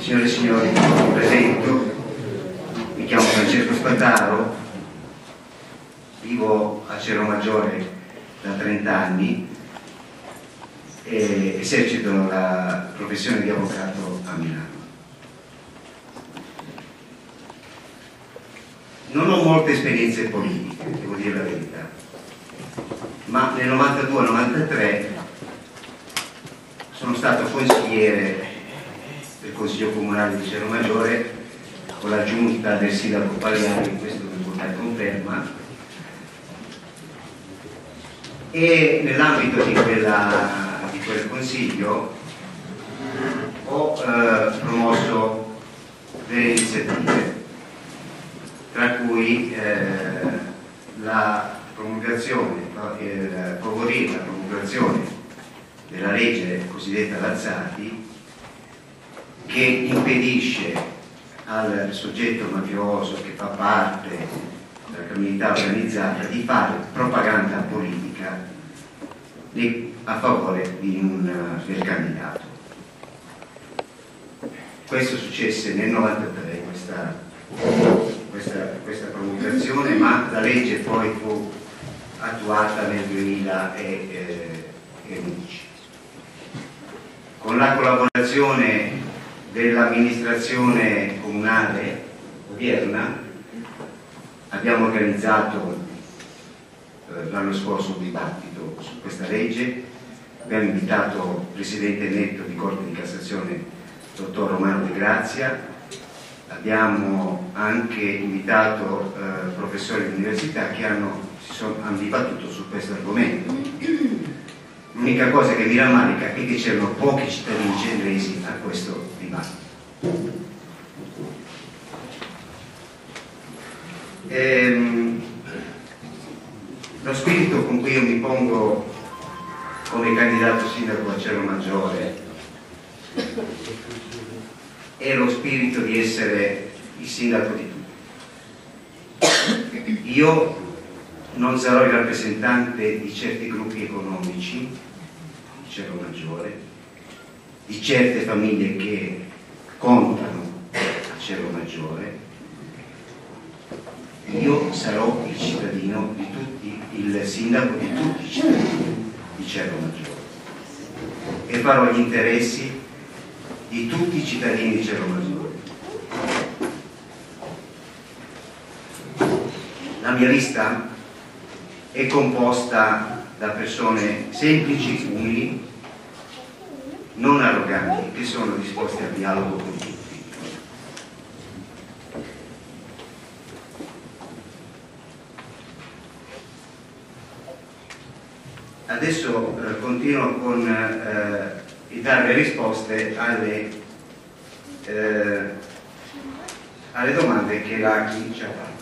Signore e signori, mi presento, mi chiamo Francesco Spataro, vivo a Cerro Maggiore da 30 anni e esercito la professione di avvocato a Milano. Non ho molte esperienze politiche, devo dire la verità, ma nel 92-93 sono stato consigliere del Consiglio Comunale di Cerro Maggiore con la giunta del sindaco Pagliari, questo mi può dare conferma, e nell'ambito di quel consiglio ho promosso delle iniziative, tra cui favorire la promulgazione della legge cosiddetta Lazzati, che impedisce al soggetto mafioso che fa parte della criminalità organizzata di fare propaganda politica a favore del candidato. Questo successe nel 93, questa promulgazione, ma la legge poi fu attuata nel 2011. Con la collaborazione dell'amministrazione comunale odierna abbiamo organizzato l'anno scorso un dibattito su questa legge. Abbiamo invitato il Presidente eletto di Corte di Cassazione, dottor Romano De Grazia. Abbiamo anche invitato professori di università che hanno dibattuto su questo argomento. L'unica cosa che mi rammarica è che c'erano pochi cittadini genovesi a questo dibattito. Lo spirito con cui io mi pongo come candidato sindaco a Cerro Maggiore è lo spirito di essere il sindaco di tutti. Io non sarò il rappresentante di certi gruppi economici di Cerro Maggiore, di certe famiglie che contano a Cerro Maggiore. Io sarò il cittadino di tutti, il sindaco di tutti i cittadini di Cerro Maggiore e farò gli interessi di tutti i cittadini di Cerro Maggiore. La mia lista è composta da persone semplici, umili, non arroganti, che sono disposti al dialogo con tutti. Adesso continuo con il dare le risposte alle domande che l'ACI ci ha fatto.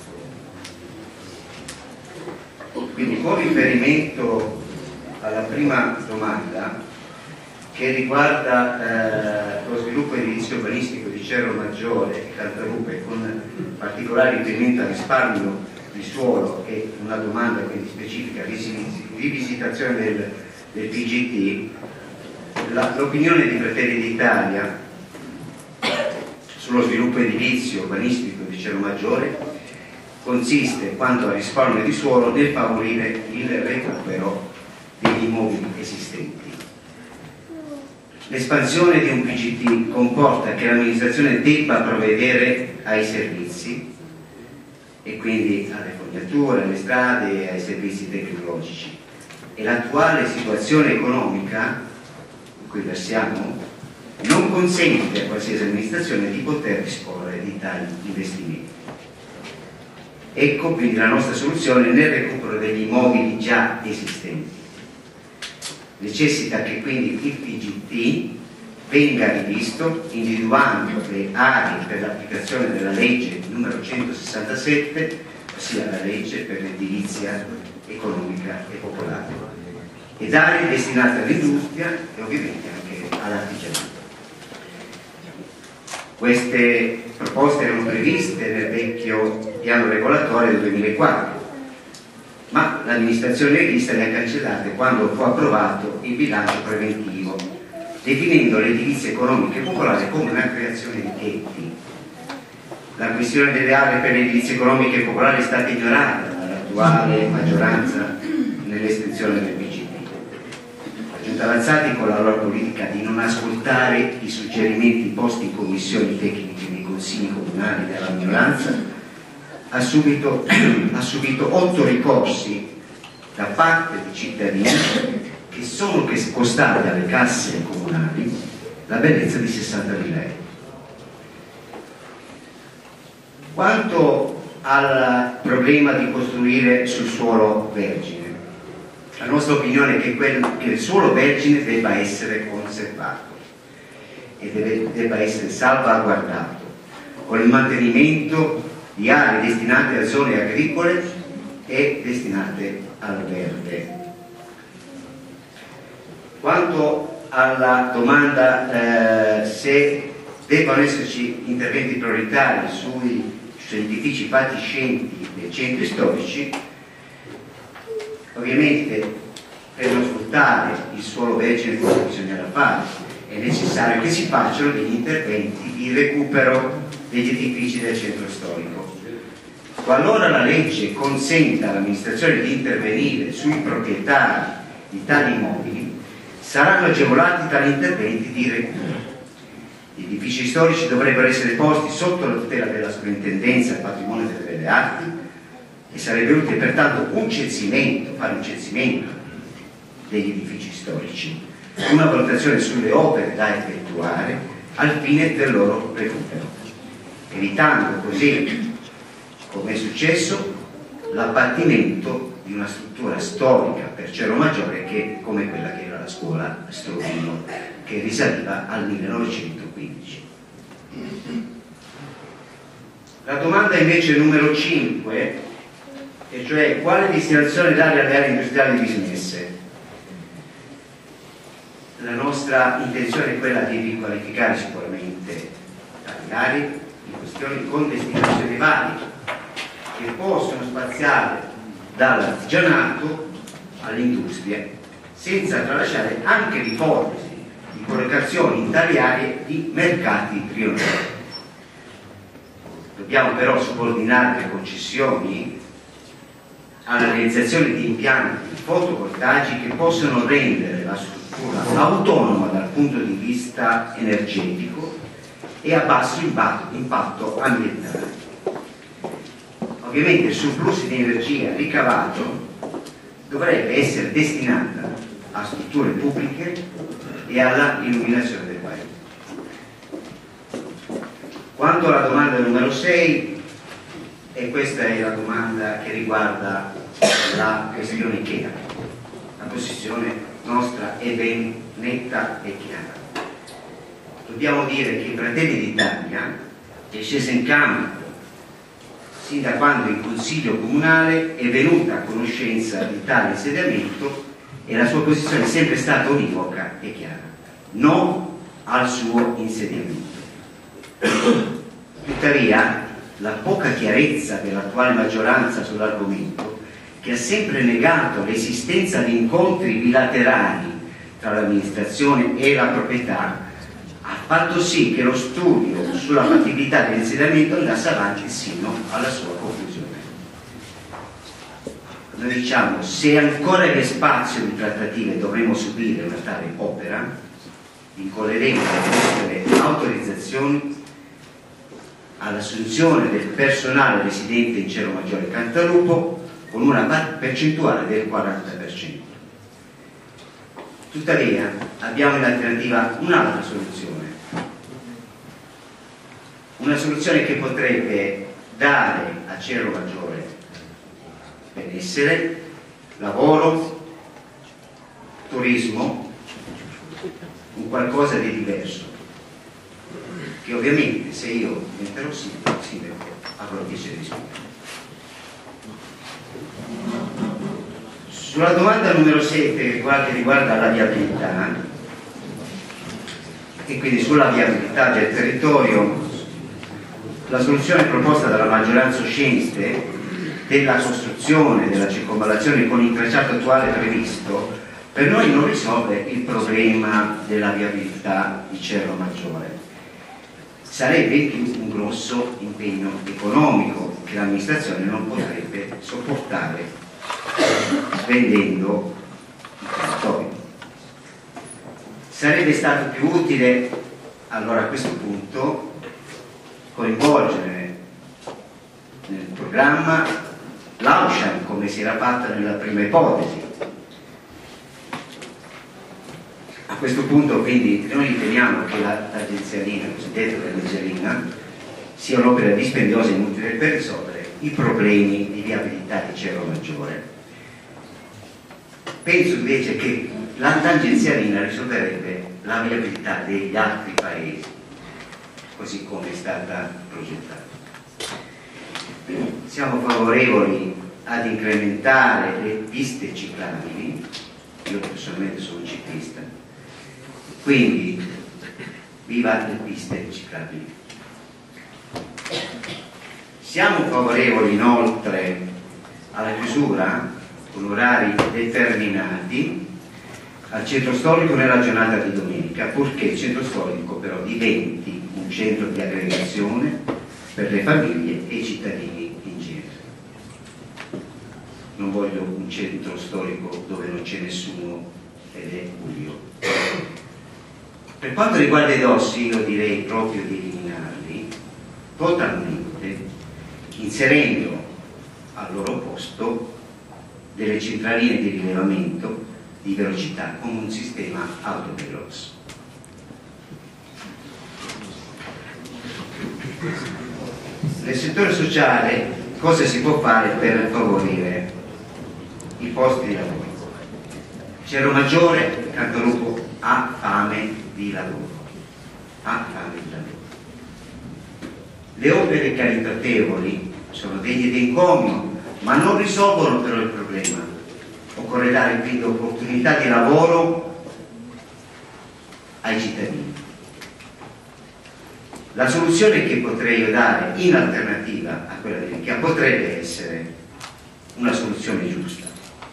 Quindi, con riferimento alla prima domanda, che riguarda lo sviluppo edilizio urbanistico di Cerro Maggiore e Cantalupe, con particolare riferimento al risparmio di suolo e una domanda quindi specifica, rivisitazione del PGT, l'opinione di Fratelli d'Italia sullo sviluppo edilizio urbanistico di Cerro Maggiore consiste, quanto al risparmio di suolo, nel favorire il recupero degli immobili esistenti. L'espansione di un PGT comporta che l'amministrazione debba provvedere ai servizi e quindi alle fognature, alle strade e ai servizi tecnologici, e l'attuale situazione economica in cui versiamo non consente a qualsiasi amministrazione di poter disporre di tali investimenti. Ecco quindi la nostra soluzione nel recupero degli immobili già esistenti. Necessita che quindi il PGT venga rivisto individuando le aree per l'applicazione della legge numero 167, ossia la legge per l'edilizia economica e popolare, ed aree destinate all'industria e ovviamente anche all'artigianato. Queste proposte erano previste nel vecchio piano regolatore del 2004, ma l'amministrazione leghista le ha cancellate quando fu approvato il bilancio preventivo definendo l'edilizia economica e popolare come una creazione di ghetti. La questione delle aree per l'edilizia economica e popolare è stata ignorata dall'attuale maggioranza nell'estensione del PCD. La Giunta Avanzati, con la loro politica di non ascoltare i suggerimenti posti in commissioni tecniche nei consigli comunali dalla minoranza, ha subito 8 ricorsi da parte di cittadini che sono costati alle casse comunali la bellezza di 60.000 euro. Quanto al problema di costruire sul suolo vergine, la nostra opinione è che il suolo vergine debba essere conservato e debba essere salvaguardato con il mantenimento di aree destinate a zone agricole e destinate al verde. Quanto alla domanda se debbano esserci interventi prioritari sui edifici fatiscenti dei centri storici, ovviamente per non sfruttare il suolo vergine cosa bisognerà fare? È necessario che si facciano degli interventi di recupero degli edifici del centro storico. Qualora la legge consenta all'amministrazione di intervenire sui proprietari di tali immobili, saranno agevolati tali interventi di recupero. Gli edifici storici dovrebbero essere posti sotto la tutela della Soprintendenza del Patrimonio delle Belle Arti e sarebbe utile pertanto fare un censimento degli edifici storici, una valutazione sulle opere da effettuare al fine del loro recupero, evitando così, come è successo, l'abbattimento di una struttura storica per Cerro Maggiore come quella che era la scuola Struvino, che risaliva al 1915. La domanda invece numero 5, e cioè quale destinazione dare alle aree industriali dismesse? La nostra intenzione è quella di riqualificare sicuramente tali aree in questioni con destinazioni varie che possono spaziare dall'artigianato all'industria, senza tralasciare anche l'ipotesi di collocazioni in tali aree di mercati rionali. Dobbiamo però subordinare le concessioni alla realizzazione di impianti fotovoltaici che possono rendere la struttura autonoma dal punto di vista energetico e a basso impatto ambientale. Ovviamente il surplus di energia ricavato dovrebbe essere destinata a strutture pubbliche e alla illuminazione del paese. Quanto alla domanda numero 6, e questa è la domanda che riguarda la questione IKEA, la posizione nostra è ben netta e chiara. Dobbiamo dire che Fratelli d'Italia è scesa in campo sin da quando il Consiglio Comunale è venuta a conoscenza di tale insediamento e la sua posizione è sempre stata univoca e chiara: no al suo insediamento. Tuttavia, la poca chiarezza dell'attuale maggioranza sull'argomento, che ha sempre negato l'esistenza di incontri bilaterali tra l'amministrazione e la proprietà, ha fatto sì che lo studio sulla fattibilità dell'insediamento andasse avanti sino alla sua conclusione. Noi diciamo, se ancora vi è spazio di trattative dovremo subire una tale opera, vincoleremo le nostre autorizzazioni all'assunzione del personale residente in Cerro Maggiore Cantalupo con una percentuale del 40%. Tuttavia abbiamo in alternativa un'altra soluzione, una soluzione che potrebbe dare a Cerro Maggiore benessere, lavoro, turismo, un qualcosa di diverso, che ovviamente se io diventerò sindaco avrò piacere di spiegare. Sulla domanda numero 7 che riguarda la viabilità e quindi sulla viabilità del territorio, la soluzione proposta dalla maggioranza uscente della costruzione della circonvallazione con il tracciato attuale previsto per noi non risolve il problema della viabilità di Cerro Maggiore. Sarebbe più un grosso impegno economico che l'amministrazione non potrebbe sopportare svendendo il territorio. Sarebbe stato più utile allora a questo punto coinvolgere nel programma l'Auchan, come si era fatta nella prima ipotesi. A questo punto quindi noi riteniamo che l'agenzia Lina, la cosiddetta agenzia Lina, sia un'opera dispendiosa e inutile per risolvere i problemi di viabilità di Cerro Maggiore. Penso invece che l'agenzia Lina risolverebbe la viabilità degli altri paesi, così come è stata progettata. Siamo favorevoli ad incrementare le piste ciclabili, io personalmente sono ciclista, quindi viva le piste ciclabili. Siamo favorevoli inoltre alla chiusura con orari determinati al centro storico nella giornata di domenica, purché il centro storico però diventi un centro di aggregazione per le famiglie e i cittadini in genere. Non voglio un centro storico dove non c'è nessuno ed è buio. Per quanto riguarda i dossi, io direi proprio di eliminarli totalmente, inserendo al loro posto delle centraline di rilevamento di velocità con un sistema autoveloce. Nel settore sociale cosa si può fare per favorire i posti di lavoro? Cerro Maggiore, Cantalupo, ha fame di lavoro. Ha fame di lavoro. Le opere caritatevoli sono degne di encomio, ma non risolvono però il problema. Occorre dare quindi opportunità di lavoro ai cittadini. La soluzione che potrei io dare in alternativa a quella di Nicchia potrebbe essere una soluzione giusta.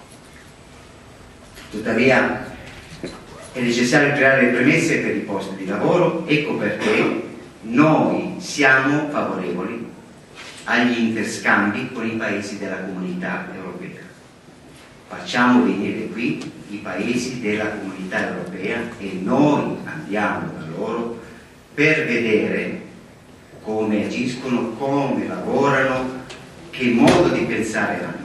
Tuttavia è necessario creare le premesse per i posti di lavoro, ecco perché noi siamo favorevoli agli interscambi con i paesi della comunità europea. Facciamo venire qui i paesi della comunità europea e noi andiamo da loro per vedere come agiscono, come lavorano, che modo di pensare hanno.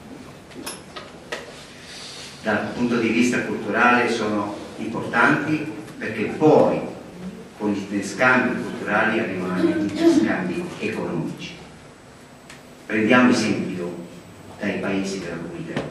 Dal punto di vista culturale sono importanti perché poi con gli interscambi culturali arrivano anche gli interscambi economici. Prendiamo esempio dai paesi della comunità europea.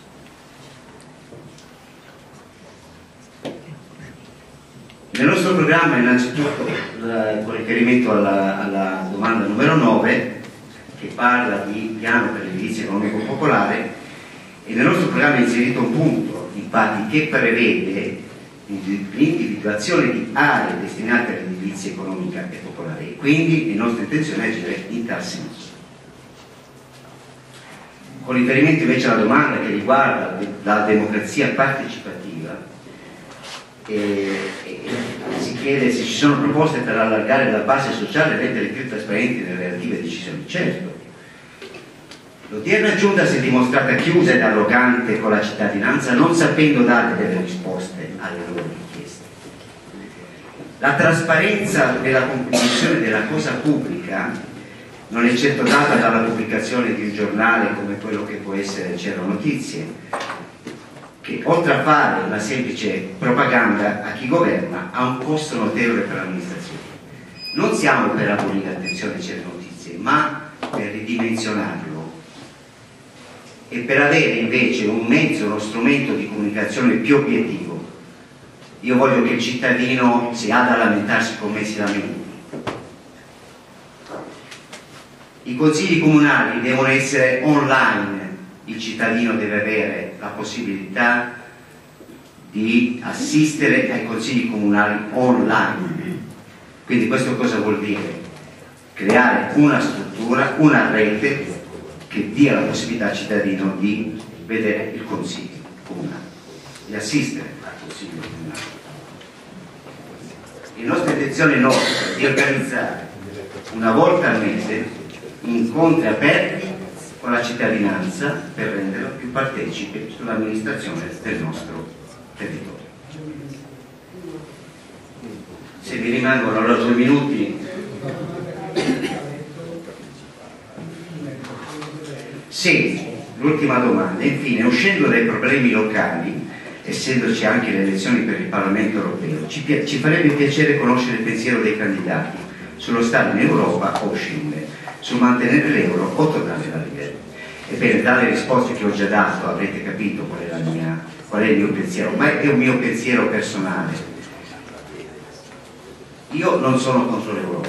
Nel nostro programma, innanzitutto, con riferimento alla domanda numero 9, che parla di piano per l'edilizia economico popolare, e nel nostro programma è inserito un punto, infatti, che prevede l'individuazione di aree destinate all'edilizia economica e popolare, e quindi è nostra intenzione agire in tal senso. Con riferimento invece alla domanda che riguarda la democrazia partecipativa, si chiede se ci sono proposte per allargare la base sociale e rendere più trasparenti le relative decisioni. Certo, l'odierna giunta si è dimostrata chiusa ed arrogante con la cittadinanza, non sapendo dare delle risposte alle loro richieste. La trasparenza della composizione della cosa pubblica non è certo data dalla pubblicazione di un giornale come quello che può essere Cerro Notizie, che oltre a fare una semplice propaganda a chi governa ha un costo notevole per l'amministrazione. Non siamo per abolire, attenzione, Cerro Notizie, ma per ridimensionarlo e per avere invece un mezzo, uno strumento di comunicazione più obiettivo. Io voglio che il cittadino, se ha da lamentarsi con me, si lamenti. I consigli comunali devono essere online, il cittadino deve avere la possibilità di assistere ai consigli comunali online. Quindi questo cosa vuol dire? Creare una struttura, una rete che dia la possibilità al cittadino di vedere il consiglio comunale. di assistere al Consiglio Comunale. La nostra intenzione è di organizzare una volta al mese incontri aperti con la cittadinanza per renderla più partecipe sull'amministrazione del nostro territorio. Se vi rimangono allora 2 minuti. Sì, l'ultima domanda. Infine, uscendo dai problemi locali, essendoci anche le elezioni per il Parlamento europeo, ci farebbe piacere conoscere il pensiero dei candidati sullo stare in Europa o uscirne, sul mantenere l'euro o tornare alla lira. Ebbene, dalle risposte che ho già dato avrete capito qual è il mio pensiero, ma è un mio pensiero personale. Io non sono contro l'Europa,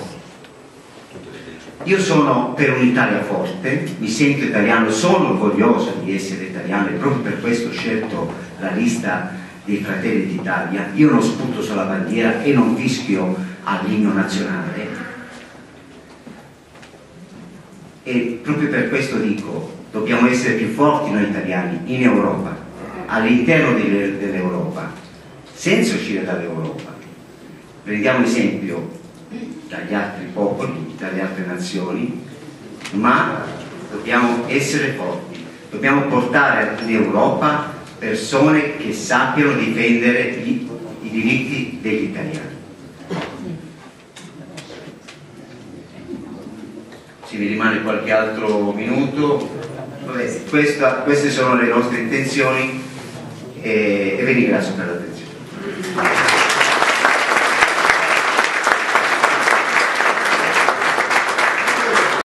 io sono per un'Italia forte, mi sento italiano, sono orgoglioso di essere italiano e proprio per questo ho scelto la lista dei Fratelli d'Italia. Io non sputo sulla bandiera e non fischio all'inno nazionale, e proprio per questo dico, dobbiamo essere più forti noi italiani in Europa, all'interno dell'Europa, senza uscire dall'Europa. Prendiamo esempio dagli altri popoli, dalle altre nazioni, ma dobbiamo essere forti, dobbiamo portare all'Europa persone che sappiano difendere i diritti degli italiani. Se mi rimane qualche altro minuto, queste sono le nostre intenzioni e vi ringrazio per l'attenzione.